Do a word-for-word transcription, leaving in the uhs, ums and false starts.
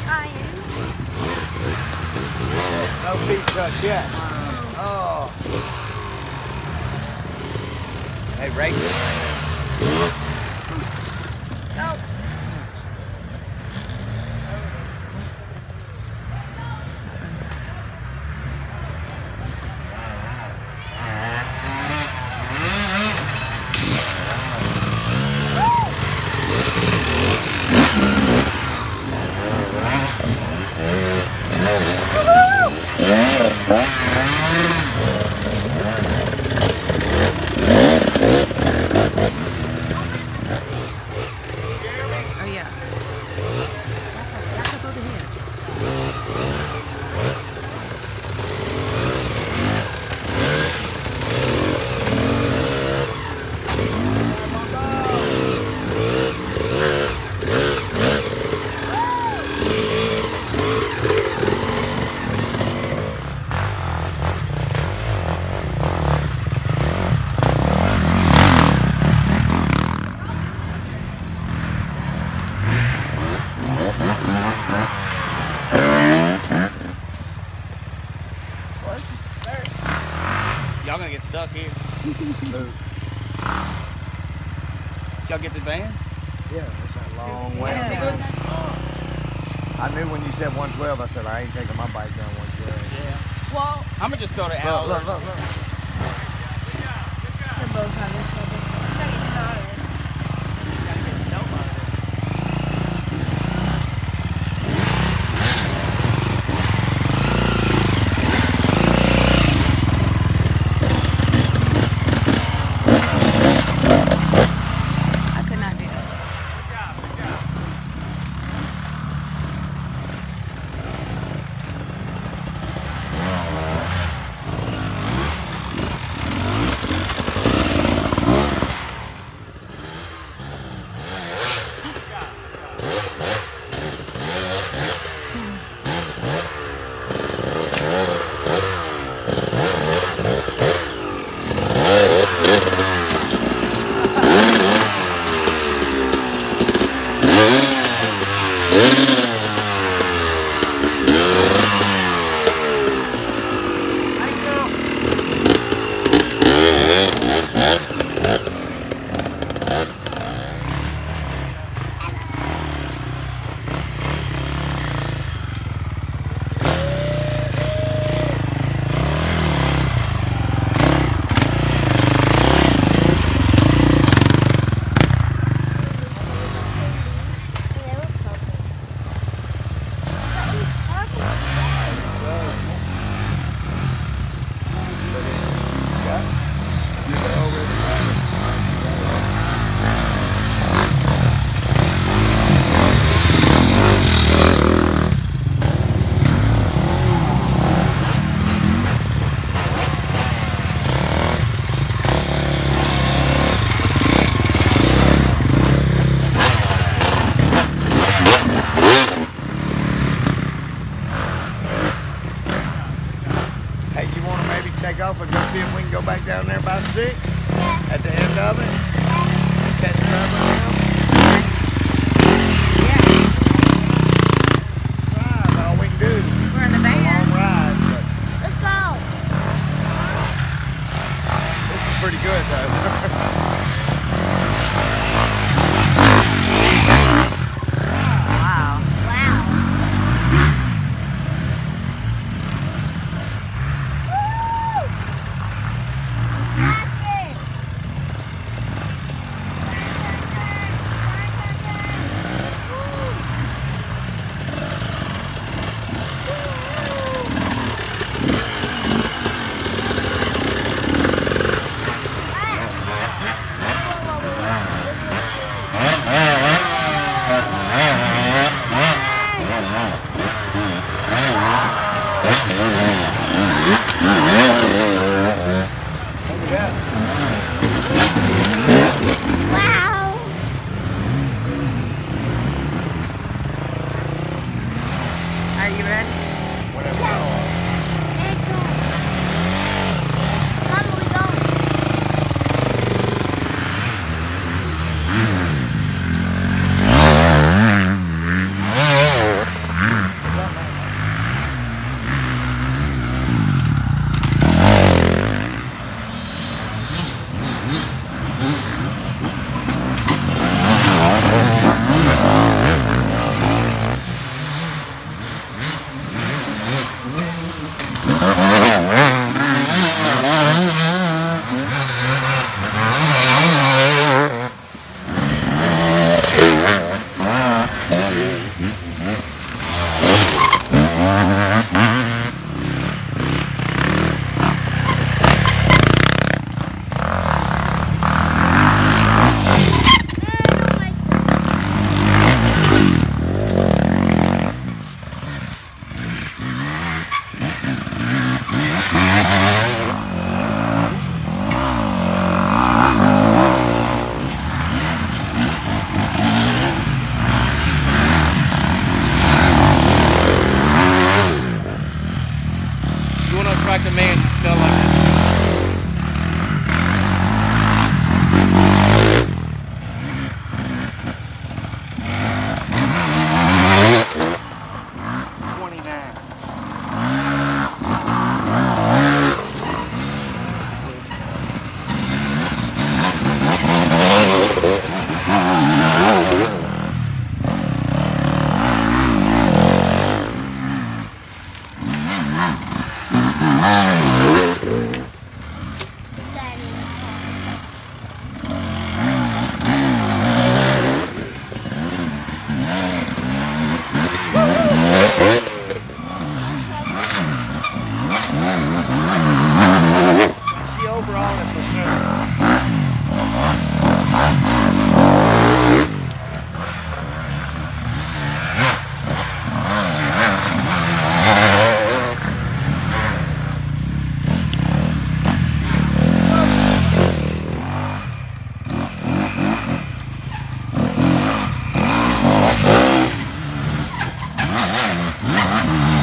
I am. No feet touch yet. Oh. Hey, race it. Go. Y'all gonna get stuck here. Y'all get the van? Yeah, it's a long way. Yeah. It goes that far. I knew when you said one twelve, I said, I ain't taking my bike down one twelve. Yeah. Well, I'm gonna just go to Look, Al. look, look, look. they're both having trouble. Take off and go see if we can go back down there by six? Yeah. At the end of it? Yeah. Catch Trevor now? Yeah. That's all we can do. We're in the van. A long ride, but Let's go. this is pretty good though. Wow. Wow. Are you ready? Whatever. Let's go. Mom, we going? You want to attract a man you smell like this? She overall it for sure. Ah!